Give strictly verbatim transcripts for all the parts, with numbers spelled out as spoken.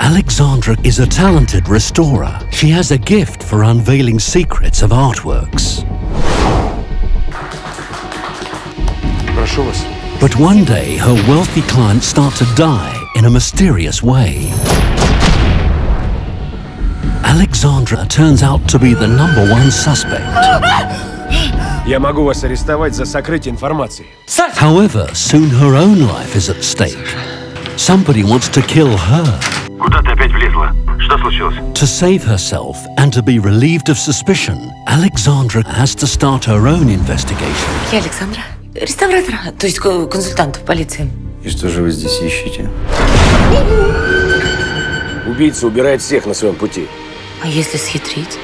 Alexandra is a talented restorer. She has a gift for unveiling secrets of artworks. Прошу вас. But one day, her wealthy clients start to die in a mysterious way. Alexandra turns out to be the number one suspect. Я могу вас арестовать за сокрытие информации. However, soon her own life is at stake. Somebody wants to kill her. Куда ты опять влезла? Что случилось? To save herself and to be relieved of suspicion, Alexandra has to start her own investigation. Я Александра, реставратор, то есть консультант в полиции. И что же вы здесь ищете? Убийца убирает всех на своем пути. А если схитрить?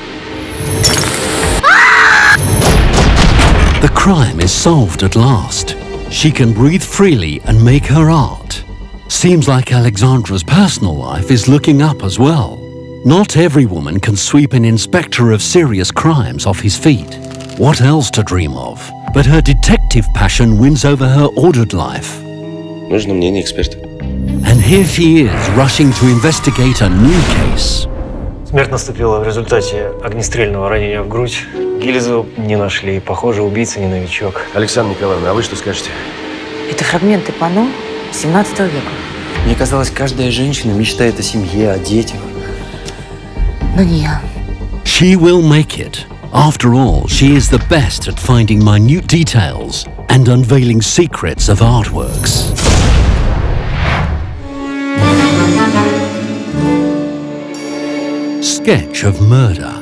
The crime is solved at last. She can breathe freely and make her art. Seems like Alexandra's personal life is looking up as well. Not every woman can sweep an inspector of serious crimes off his feet. What else to dream of? But her detective passion wins over her ordered life. Нужно мнение эксперта. And here she is, rushing to investigate a new case. Смерть наступила в результате огнестрельного ранения в грудь. Гильзу не нашли. Похоже, убийца не новичок. Александра Николаевна, а вы что скажете? Это фрагменты панно семнадцатого века. Мне казалось, каждая женщина мечтает о семье, о детях. Но не я. She will make it. After all, she is the best at finding minute details and unveiling secrets of artworks. Sketch of murder.